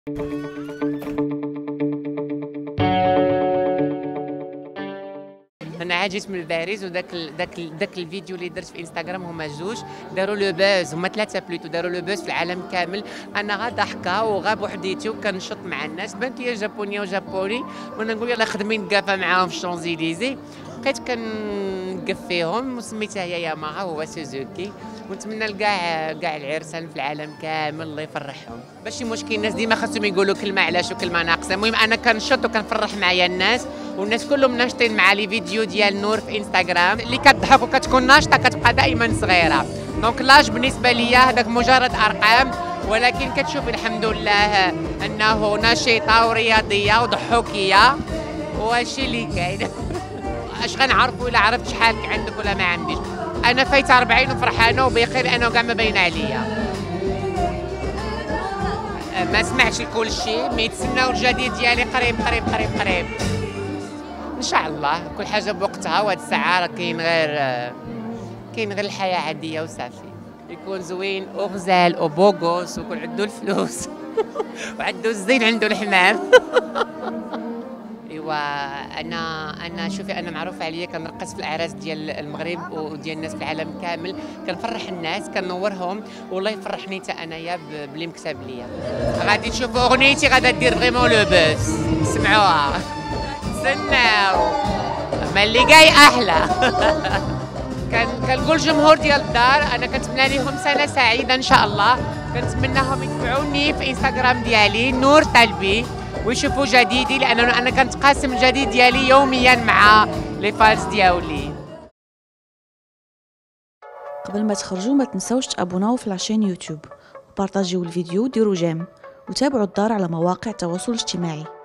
انا عاجز من الباريس، وداك الفيديو اللي درت في انستغرام هما جوج داروا لو باز، هما ثلاثه بلوتو داروا لو باز في العالم كامل. انا غا ضحكه وغا بوحديتي وكنشط مع الناس، بنت لي جابونيه وجابوني، وانا نقول يلاه خدمي نقافه معاهم في الشونزيليزي. بقيت كنقف فيهم وسميتها هي ياماها وهو سوزوكي، ونتمنى لكاع العرسان في العالم كامل الله يفرحهم. ماشي مشكل، الناس ديما خاصهم يقولوا كلمه علاش وكلمه ناقصه. المهم انا كنشط وكنفرح معايا الناس، والناس كلهم ناشطين مع لي فيديو ديال نور في انستغرام. اللي كتضحك وكتكون ناشطه كتبقى دائما صغيره. دونك لاج بالنسبه ليا هذاك مجرد ارقام، ولكن كتشوفي الحمد لله انه نشيطه ورياضيه وضحوكيه، وهادشي اللي كاين. اش غنعرفوا الا عرفت شحال عندك ولا ما عنديش. انا فايته 40 وفرحانه وبخير، انا وكاع ما باين عليا. ما سمعتش كل شيء، مي يتسناو الجديد ديالي قريب قريب قريب قريب ان شاء الله. كل حاجه بوقتها، وهاد الساعه راه كاين غير الحياه عاديه وصافي. يكون زوين وغزال وبوغوس ويكون عنده الفلوس وعنده الزين عنده الحمام. ايوا انا شوفي، انا معروف عليا كنرقص في الاعراس ديال المغرب وديال الناس في العالم كامل، كنفرح الناس كنورهم، والله يفرحني حتى انايا بلي مكتب ليا. غادي تشوفوا اغنيتي غادا دير فريمون لو بوس، سمعوها استناو ما اللي جاي احلى. كنقول الجمهور ديال الدار انا كنتمنى لهم سنه سعيده ان شاء الله. كنتمناهم يتبعوني في انستغرام ديالي نور طلبي ويشوفوا جديدي، لانه انا كنتقاسم الجديد ديالي يوميا مع لي فانز ديالي. قبل ما تخرجوا ما تنسوش تابوناو في لاشين يوتيوب وبارطاجيو الفيديو وديروا جيم، وتابعوا الدار على مواقع التواصل الاجتماعي.